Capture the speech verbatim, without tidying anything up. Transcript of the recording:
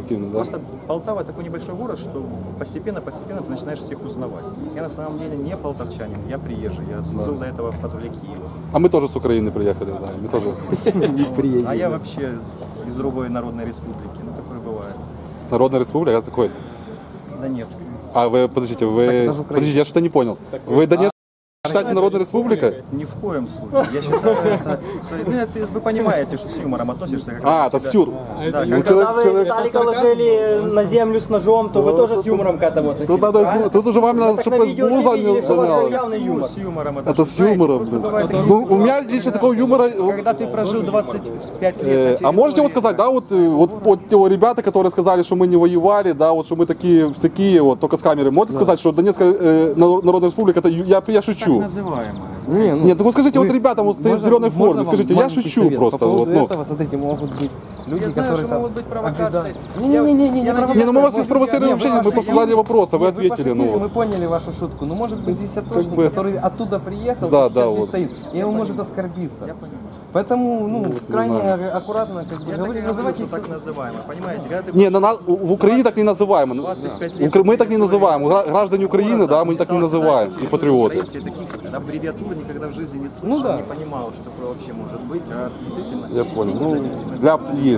активный, да? Просто Полтава такой небольшой город, что постепенно-постепенно ты начинаешь всех узнавать. Я на самом деле не полтавчанин, я приезжий, я служил до этого в патруле Киева. А мы тоже с Украины приехали, да, мы тоже. А я вообще из другой народной республики, ну такое бывает. С Народной Республики, а какой? Донецкая. А вы, подождите, вы, подождите, я что-то не понял. Вы Донецк считаете Народной Республикой? Ни в коем случае. Я считаю, это... Ну, это вы понимаете, что с юмором относишься. А, это сюр. Да, Ну, когда- Когда вы человек- Виталика ложили на землю с ножом, то вы тоже с юмором к этому относились. Тут надо, правильно? тут уже вам надо, Так чтобы на видео СБУ не видели, что у вас занялось. явный юмор. С юмором Это с знаете, юмором, просто блин. бывает такие Ну, у меня ситуации, лично такого юмора... когда ты прожил двадцать пять лет Э, на А можете вот территории, сказать, да, вот, э, вот, вот те вот ребята, которые сказали, что мы не воевали, да, вот что мы такие всякие, вот только с камеры, можете сказать, что Донецкая э, Народная Республика, это ю- я, я так шучу. называемая. Не, ну, Нет, ну вы скажите вы- вот ребятам вот стоят в можно- зеленой можно форме, вам скажите, я маленький шучу совет? просто. По поводу Вот, ну. этого, смотрите, могут быть люди, Я знаю, которые что там могут быть провокации. Не-не-не, не Я провокации. Не, ну мы вас не Может, спровоцировали не, вообще, вы мы ваши- просто задали вопрос, а вы Нет, ответили, пошутили, ну. Мы поняли вашу шутку, но может быть здесь атошник, бы- который оттуда приехал, Да, сейчас да, здесь вот. стоит, и он может оскорбиться. Я понимаю. Поэтому, ну, крайне знаю. аккуратно, как бы, Я так и говорить, говорю, называйте что так всё- называемое. Понимаете, когда ты Не, на, на- в Украине так не называем. двадцать пять Укр- лет Мы так не называем. Гра- Граждане Украины, да, мы так не называем. И патриоты. Украинские таких аббревиатур никогда в жизни не слышал, Ну да. не понимал, что такое вообще может быть, а действительно Я понял. День Ну, независимости. для